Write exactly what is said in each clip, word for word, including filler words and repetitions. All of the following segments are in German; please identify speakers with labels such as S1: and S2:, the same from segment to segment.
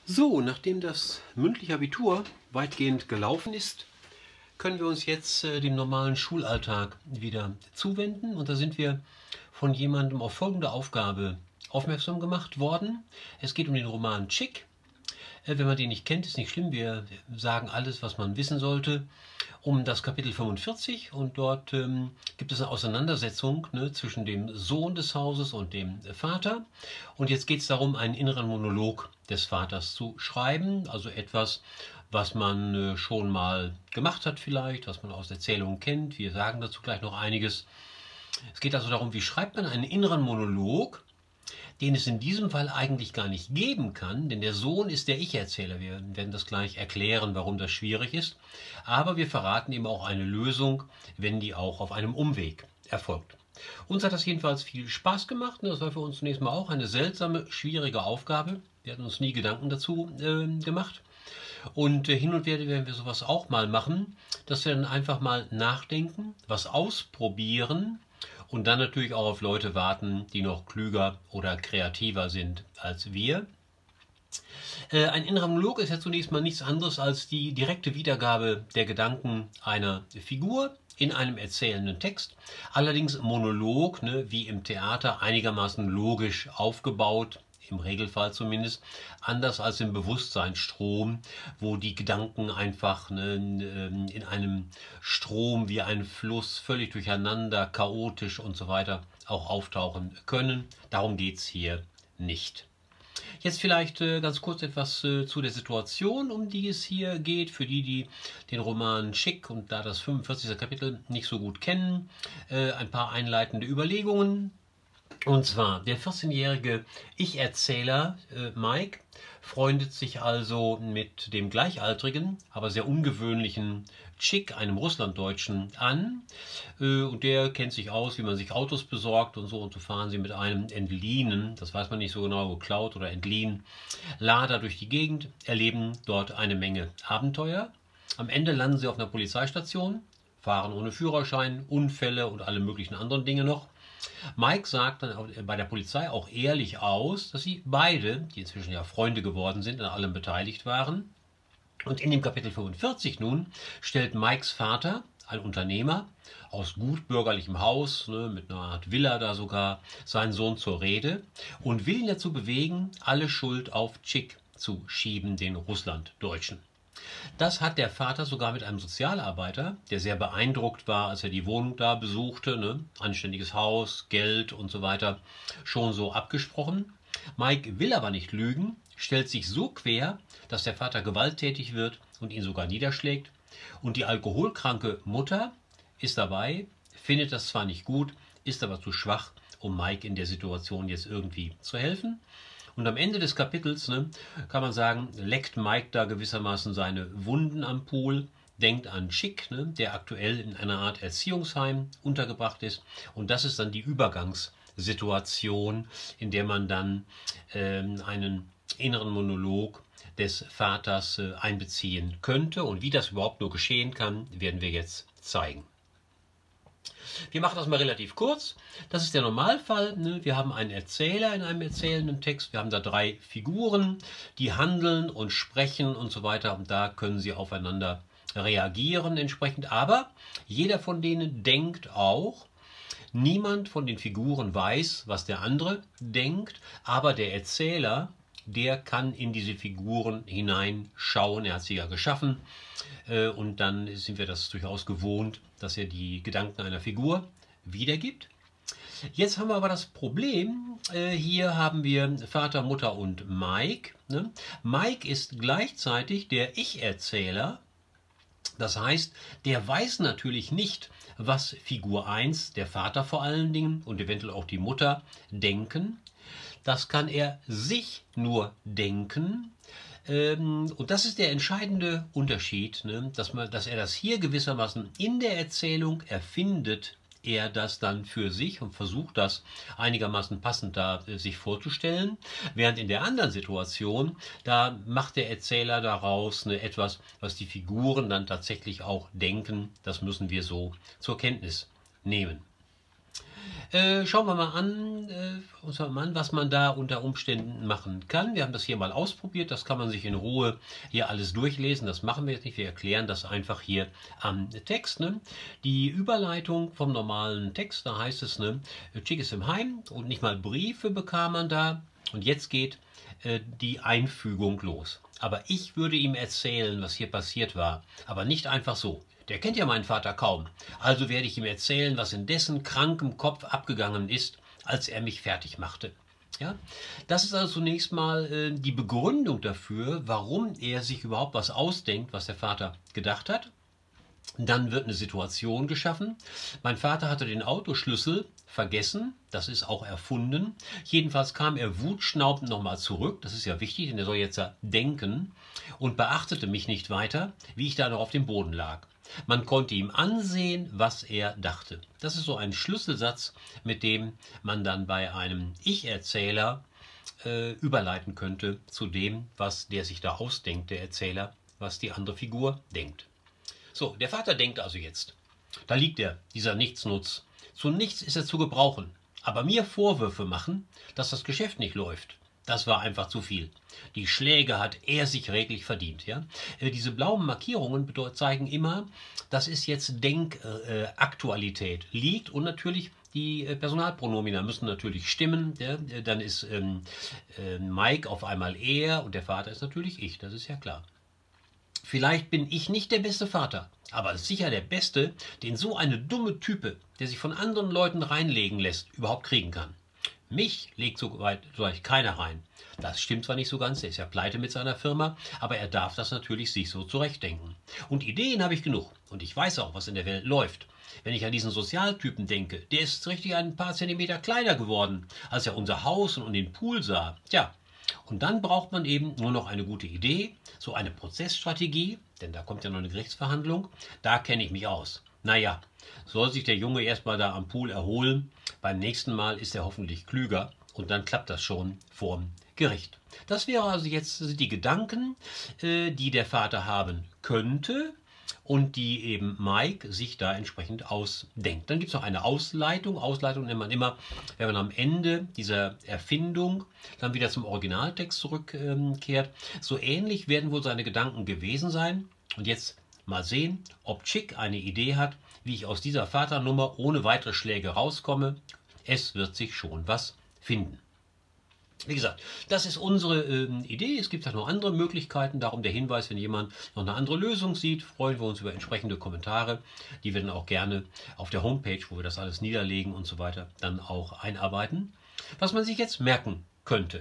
S1: So, nachdem das mündliche Abitur weitgehend gelaufen ist, können wir uns jetzt äh, dem normalen Schulalltag wieder zuwenden. Und da sind wir von jemandem auf folgende Aufgabe aufmerksam gemacht worden. Es geht um den Roman Chick. Äh, wenn man den nicht kennt, ist nicht schlimm. Wir sagen alles, was man wissen sollte, um das Kapitel fünfundvierzig. Und dort ähm, gibt es eine Auseinandersetzung ne, zwischen dem Sohn des Hauses und dem Vater. Und jetzt geht es darum, einen inneren Monolog des Vaters zu schreiben. Also etwas, was man äh, schon mal gemacht hat vielleicht, was man aus Erzählungen kennt. Wir sagen dazu gleich noch einiges. Es geht also darum, wie schreibt man einen inneren Monolog, den es in diesem Fall eigentlich gar nicht geben kann, denn der Sohn ist der Ich-Erzähler. Wir werden das gleich erklären, warum das schwierig ist. Aber wir verraten ihm auch eine Lösung, wenn die auch auf einem Umweg erfolgt. Uns hat das jedenfalls viel Spaß gemacht und das war für uns zunächst mal auch eine seltsame, schwierige Aufgabe. Wir hatten uns nie Gedanken dazu äh, gemacht. Und äh, hin und wieder werden wir sowas auch mal machen, dass wir dann einfach mal nachdenken, was ausprobieren und dann natürlich auch auf Leute warten, die noch klüger oder kreativer sind als wir. Äh, ein innerer Monolog ist ja zunächst mal nichts anderes als die direkte Wiedergabe der Gedanken einer Figur in einem erzählenden Text. Allerdings Monolog, ne, wie im Theater, einigermaßen logisch aufgebaut, im Regelfall zumindest, anders als im Bewusstseinsstrom, wo die Gedanken einfach ne, in einem Strom wie ein Fluss völlig durcheinander, chaotisch und so weiter auch auftauchen können. Darum geht es hier nicht. Jetzt vielleicht äh, ganz kurz etwas äh, zu der Situation, um die es hier geht, für die, die den Roman Chick und da das fünfundvierzigste Kapitel nicht so gut kennen. Äh, ein paar einleitende Überlegungen. Und zwar, der vierzehnjährige Ich-Erzähler äh, Mike freundet sich also mit dem gleichaltrigen, aber sehr ungewöhnlichen Chick, einem Russlanddeutschen, an. Äh, und der kennt sich aus, wie man sich Autos besorgt und so. Und so fahren sie mit einem entliehenen, das weiß man nicht so genau, geklaut oder entliehen, Lader durch die Gegend, erleben dort eine Menge Abenteuer. Am Ende landen sie auf einer Polizeistation, fahren ohne Führerschein, Unfälle und alle möglichen anderen Dinge noch. Mike sagt dann bei der Polizei auch ehrlich aus, dass sie beide, die inzwischen ja Freunde geworden sind, an allem beteiligt waren. Und in dem Kapitel fünfundvierzig nun stellt Mikes Vater, ein Unternehmer aus gutbürgerlichem Haus, ne, mit einer Art Villa da sogar, seinen Sohn zur Rede und will ihn dazu bewegen, alle Schuld auf Chick zu schieben, den Russlanddeutschen. Das hat der Vater sogar mit einem Sozialarbeiter, der sehr beeindruckt war, als er die Wohnung da besuchte, ne? Anständiges Haus, Geld und so weiter, schon so abgesprochen. Mike will aber nicht lügen, stellt sich so quer, dass der Vater gewalttätig wird und ihn sogar niederschlägt. Und die alkoholkranke Mutter ist dabei, findet das zwar nicht gut, ist aber zu schwach, um Mike in der Situation jetzt irgendwie zu helfen. Und am Ende des Kapitels ne, kann man sagen, leckt Mike da gewissermaßen seine Wunden am Pool, denkt an Chick, ne, der aktuell in einer Art Erziehungsheim untergebracht ist. Und das ist dann die Übergangssituation, in der man dann ähm, einen inneren Monolog des Vaters äh, einbeziehen könnte. Und wie das überhaupt nur geschehen kann, werden wir jetzt zeigen. Wir machen das mal relativ kurz. Das ist der Normalfall. Ne? Wir haben einen Erzähler in einem erzählenden Text. Wir haben da drei Figuren, die handeln und sprechen und so weiter. Und da können sie aufeinander reagieren entsprechend. Aber jeder von denen denkt auch. Niemand von den Figuren weiß, was der andere denkt. Aber der Erzähler, der kann in diese Figuren hineinschauen. Er hat sie ja geschaffen. Und dann sind wir das durchaus gewohnt, dass er die Gedanken einer Figur wiedergibt. Jetzt haben wir aber das Problem, hier haben wir Vater, Mutter und Mike. Mike ist gleichzeitig der Ich-Erzähler. Das heißt, der weiß natürlich nicht, was Figur eins, der Vater vor allen Dingen und eventuell auch die Mutter, denken. Das kann er sich nur denken. Und das ist der entscheidende Unterschied, ne? dass, man, dass er das hier gewissermaßen in der Erzählung erfindet, er das dann für sich und versucht das einigermaßen passend da äh, sich vorzustellen, während in der anderen Situation, da macht der Erzähler daraus ne, etwas, was die Figuren dann tatsächlich auch denken, das müssen wir so zur Kenntnis nehmen. Äh, schauen wir mal an, äh, uns mal an, was man da unter Umständen machen kann. Wir haben das hier mal ausprobiert, das kann man sich in Ruhe hier alles durchlesen. Das machen wir jetzt nicht, wir erklären das einfach hier am Text. Ne? Die Überleitung vom normalen Text, da heißt es, ne, Chick ist im Heim und nicht mal Briefe bekam man da. Und jetzt geht äh, die Einfügung los. Aber ich würde ihm erzählen, was hier passiert war, aber nicht einfach so. Der kennt ja meinen Vater kaum. Also werde ich ihm erzählen, was in dessen krankem Kopf abgegangen ist, als er mich fertig machte. Ja? Das ist also zunächst mal äh, die Begründung dafür, warum er sich überhaupt was ausdenkt, was der Vater gedacht hat. Dann wird eine Situation geschaffen. Mein Vater hatte den Autoschlüssel vergessen, das ist auch erfunden. Jedenfalls kam er wutschnaubend nochmal zurück, das ist ja wichtig, denn er soll jetzt ja denken, und beachtete mich nicht weiter, wie ich da noch auf dem Boden lag. Man konnte ihm ansehen, was er dachte. Das ist so ein Schlüsselsatz, mit dem man dann bei einem Ich-Erzähler äh, überleiten könnte zu dem, was der sich da ausdenkt, der Erzähler, was die andere Figur denkt. So, der Vater denkt also jetzt. Da liegt er, dieser Nichtsnutz. Zu nichts ist er zu gebrauchen. Aber mir Vorwürfe machen, dass das Geschäft nicht läuft, das war einfach zu viel. Die Schläge hat er sich reglich verdient. Ja? Äh, diese blauen Markierungen zeigen immer, das ist jetzt Denkaktualität. Äh, liegt und natürlich die äh, Personalpronomina müssen natürlich stimmen. Ja? Dann ist ähm, äh, Mike auf einmal er und der Vater ist natürlich ich, das ist ja klar. Vielleicht bin ich nicht der beste Vater, aber sicher der Beste, den so eine dumme Type, der sich von anderen Leuten reinlegen lässt, überhaupt kriegen kann. Mich legt so weit, so weit keiner rein. Das stimmt zwar nicht so ganz, er ist ja pleite mit seiner Firma, aber er darf das natürlich sich so zurechtdenken. Und Ideen habe ich genug und ich weiß auch, was in der Welt läuft. Wenn ich an diesen Sozialtypen denke, der ist richtig ein paar Zentimeter kleiner geworden, als er unser Haus und den Pool sah. Tja, und dann braucht man eben nur noch eine gute Idee, so eine Prozessstrategie, denn da kommt ja noch eine Gerichtsverhandlung, da kenne ich mich aus. Naja, soll sich der Junge erstmal da am Pool erholen, beim nächsten Mal ist er hoffentlich klüger und dann klappt das schon vorm Gericht. Das wäre also jetzt die Gedanken, die der Vater haben könnte und die eben Mike sich da entsprechend ausdenkt. Dann gibt es noch eine Ausleitung. Ausleitung nennt man immer, wenn man am Ende dieser Erfindung dann wieder zum Originaltext zurückkehrt. So ähnlich werden wohl seine Gedanken gewesen sein. Und jetzt mal sehen, ob Chick eine Idee hat, wie ich aus dieser Vaternummer ohne weitere Schläge rauskomme. Es wird sich schon was finden. Wie gesagt, das ist unsere äh, Idee. Es gibt auch noch andere Möglichkeiten. Darum der Hinweis, wenn jemand noch eine andere Lösung sieht, freuen wir uns über entsprechende Kommentare. Die wir dann auch gerne auf der Homepage, wo wir das alles niederlegen und so weiter, dann auch einarbeiten. Was man sich jetzt merken könnte.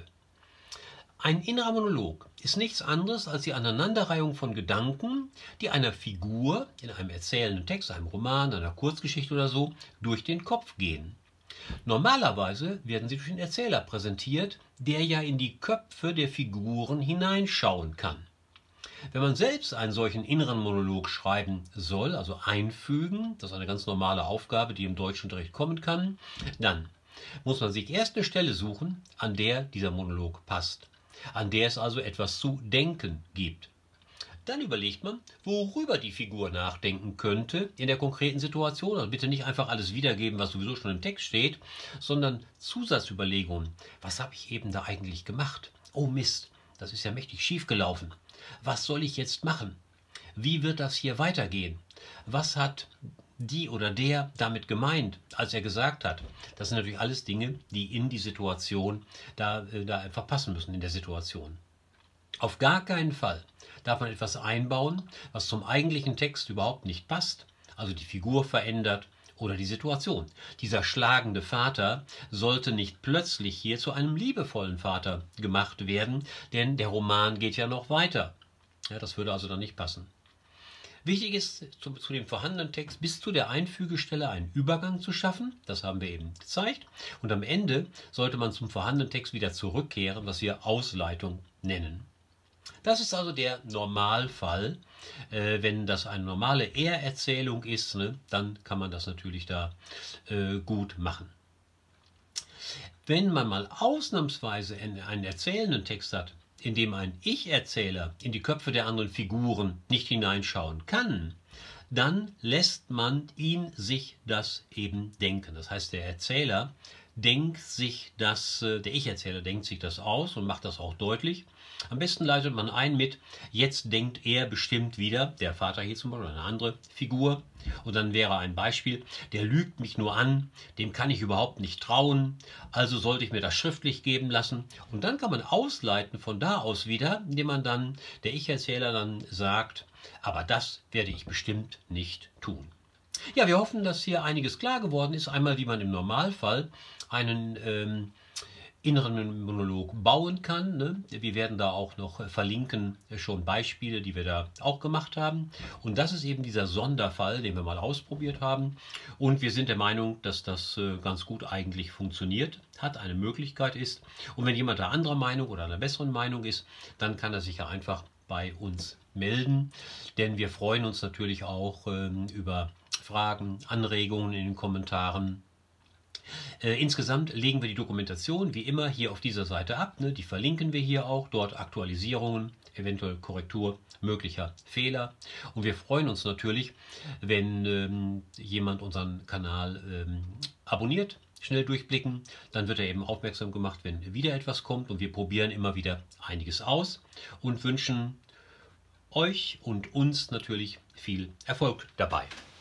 S1: Ein innerer Monolog ist nichts anderes als die Aneinanderreihung von Gedanken, die einer Figur in einem erzählenden Text, einem Roman, einer Kurzgeschichte oder so, durch den Kopf gehen. Normalerweise werden sie durch den Erzähler präsentiert, der ja in die Köpfe der Figuren hineinschauen kann. Wenn man selbst einen solchen inneren Monolog schreiben soll, also einfügen, das ist eine ganz normale Aufgabe, die im Deutschunterricht kommen kann, dann muss man sich erst eine Stelle suchen, an der dieser Monolog passt, an der es also etwas zu denken gibt. Dann überlegt man, worüber die Figur nachdenken könnte in der konkreten Situation. Also bitte nicht einfach alles wiedergeben, was sowieso schon im Text steht, sondern Zusatzüberlegungen. Was habe ich eben da eigentlich gemacht? Oh Mist, das ist ja mächtig schief gelaufen. Was soll ich jetzt machen? Wie wird das hier weitergehen? Was hat die oder der damit gemeint, als er gesagt hat? Das sind natürlich alles Dinge, die in die Situation da, da einfach passen müssen in der Situation. Auf gar keinen Fall darf man etwas einbauen, was zum eigentlichen Text überhaupt nicht passt, also die Figur verändert oder die Situation. Dieser schlagende Vater sollte nicht plötzlich hier zu einem liebevollen Vater gemacht werden, denn der Roman geht ja noch weiter. Ja, das würde also dann nicht passen. Wichtig ist, zu, zu dem vorhandenen Text bis zu der Einfügestelle einen Übergang zu schaffen. Das haben wir eben gezeigt. Und am Ende sollte man zum vorhandenen Text wieder zurückkehren, was wir Ausleitung nennen. Das ist also der Normalfall. Äh, wenn das eine normale Er-Erzählung ist, ne, dann kann man das natürlich da äh, gut machen. Wenn man mal ausnahmsweise einen erzählenden Text hat, in dem ein Ich-Erzähler in die Köpfe der anderen Figuren nicht hineinschauen kann, dann lässt man ihn sich das eben denken. Das heißt, der Erzähler denkt sich das, der Ich-Erzähler denkt sich das aus und macht das auch deutlich. Am besten leitet man ein mit, jetzt denkt er bestimmt wieder, der Vater hier zum Beispiel, eine andere Figur. Und dann wäre ein Beispiel, der lügt mich nur an, dem kann ich überhaupt nicht trauen, also sollte ich mir das schriftlich geben lassen. Und dann kann man ausleiten von da aus wieder, indem man dann, der Ich-Erzähler dann sagt, aber das werde ich bestimmt nicht tun. Ja, wir hoffen, dass hier einiges klar geworden ist. Einmal, wie man im Normalfall einen ähm, inneren Monolog bauen kann. Ne? Wir werden da auch noch verlinken, schon Beispiele, die wir da auch gemacht haben. Und das ist eben dieser Sonderfall, den wir mal ausprobiert haben. Und wir sind der Meinung, dass das äh, ganz gut eigentlich funktioniert hat, eine Möglichkeit ist. Und wenn jemand da anderer Meinung oder einer besseren Meinung ist, dann kann er sich ja einfach bei uns melden. Denn wir freuen uns natürlich auch ähm, über Fragen, Anregungen in den Kommentaren. Äh, insgesamt legen wir die Dokumentation wie immer hier auf dieser Seite ab. Ne? Die verlinken wir hier auch. Dort Aktualisierungen, eventuell Korrektur möglicher Fehler. Und wir freuen uns natürlich, wenn ähm, jemand unseren Kanal ähm, abonniert. Schnell durchblicken, dann wird er eben aufmerksam gemacht, wenn wieder etwas kommt. Und wir probieren immer wieder einiges aus und wünschen euch und uns natürlich viel Erfolg dabei.